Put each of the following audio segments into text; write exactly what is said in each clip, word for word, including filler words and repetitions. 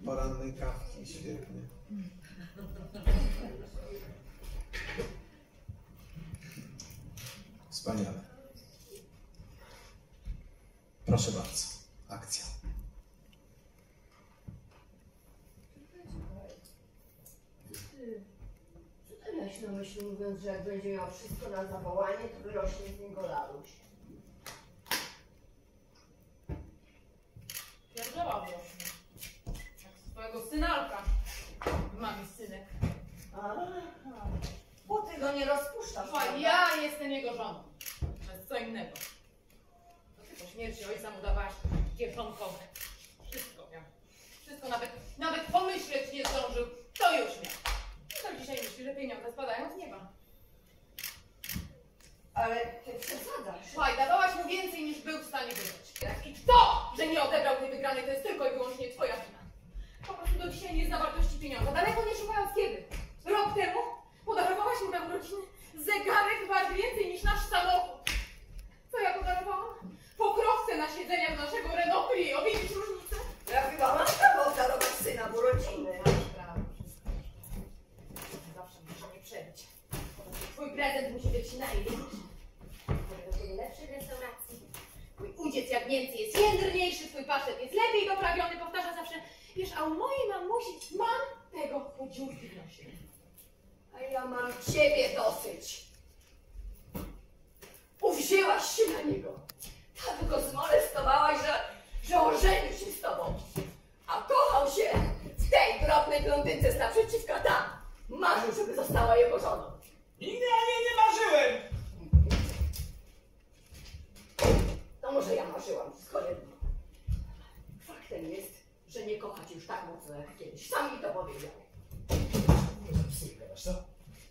porannej kawki, świetnie. Wspaniale. Proszę bardzo, akcja. Co ty miałeś na myśli, mówiąc, że jak będzie miał wszystko na zawołanie, to wyrośnie z niego laluś? Pierdziała właśnie. Jak swojego synalka. Mami synek. Aha, bo ty go nie rozpuszczasz. Słuchaj, ja jestem jego żoną. To jest co innego. To ty po śmierci ojca mu dawałaś kieszonkowe. Wszystko miał. Wszystko, nawet, nawet pomyśleć nie zdążył. To już miał. No tak dzisiaj myśli, że pieniądze spadają z nieba. Ale ty przesadzasz. Słuchaj, dawałaś mu więcej niż był w stanie wydać. I to, że nie odebrał tej wygranej, to jest tylko i wyłącznie twoja wina. Po prostu do dzisiaj nie zna wartości pieniądza. Daleko nie szukając kiedy. Rok temu podarowałaś mu na urodziny zegarek wart więcej niż nasz samochód. Co ja podarowałam? Pokrowce na siedzeniach naszego Renault Clio. Widzisz różnicę? Ja chyba mam prawo obdarować syna w urodziny. Masz prawo, wszystko. Zawsze muszę nie przebić. Twój prezent musi być najlepszy. Do tej lepszej restauracji. Twój udziec jak Niemcy jest jędrniejszy, twój pasztet jest lepiej doprawiony, powtarza zawsze. Wiesz, a u mojej mamusi mam tego po dziurki w nosie. A ja mam ciebie dosyć. Uwzięłaś się na niego. Tak go zmolestowałaś, że, że ożenił się z tobą. A kochał się w tej drobnej blondynce z naprzeciwka tam. Marzył, żeby została jego żoną. Nigdy o niej nie marzyłem! No może ja marzyłam, wszystko jedno. Faktem jest, że nie kocha cię już tak mocno jak kiedyś. Sam mi to powiedział. No za psy gadasz, co?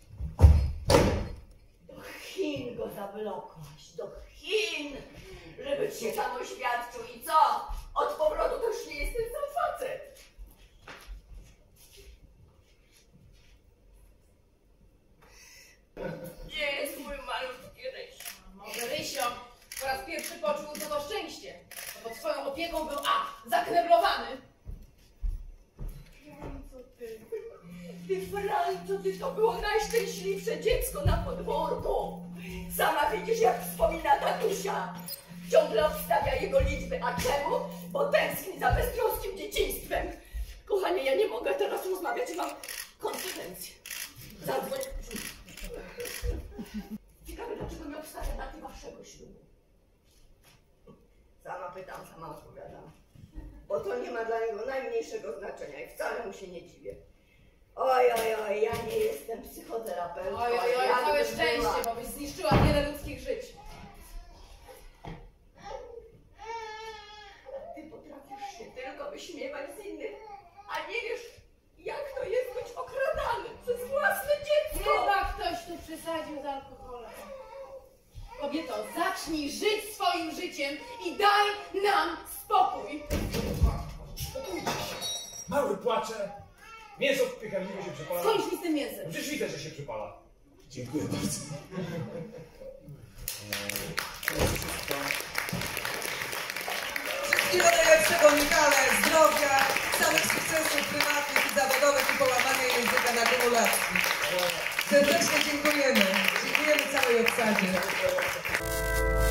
Do Chin go zawlokłaś, do Chin, żeby cię tam oświadczył i co? Od powrotu to już nie jest ten sam facet. Gdzie jest mój malutki Rysio? Może Rysio po raz pierwszy poczuł co to szczęście. Bo pod swoją opieką był a. zakneblowany. Co ty? Ty Franco, ty to było najszczęśliwsze dziecko na podwórku. Sama widzisz, jak wspomina tatusia. Ciągle obstawia jego liczby. A czemu? Bo tęskni za beztroskim dzieciństwem. Kochanie, ja nie mogę teraz rozmawiać, mam konferencję. Zadzwoń. Ciekawe, dlaczego nie obstawia daty waszego ślubu. Sama pytam, sama odpowiadam. Bo to nie ma dla niego najmniejszego znaczenia i wcale mu się nie dziwię. Oj, oj, oj, ja nie jestem psychoterapeutką. Oj, oj, oj, ja całe bym szczęście, była. bo byś zniszczyła wiele ludzkich żyć. Ty potrafisz się tylko wyśmiewać z innych, a nie wiesz, jak to jest być okradany przez własne dziecko. Chyba ktoś tu przesadził z alkoholem. Kobieto, zacznij żyć swoim życiem i daj nam spokój. Mały płacze. Mięso piekarniku się przypala. Skończ mi z tym mięsem. Przecież widzę, że się przypala. Dziękuję bardzo. Wszystkiego najlepszego, Michale, zdrowia, samych sukcesów prywatnych i zawodowych i połamania języka na kumulacji. Serdecznie dziękujemy. Dziękujemy całej obsadzie.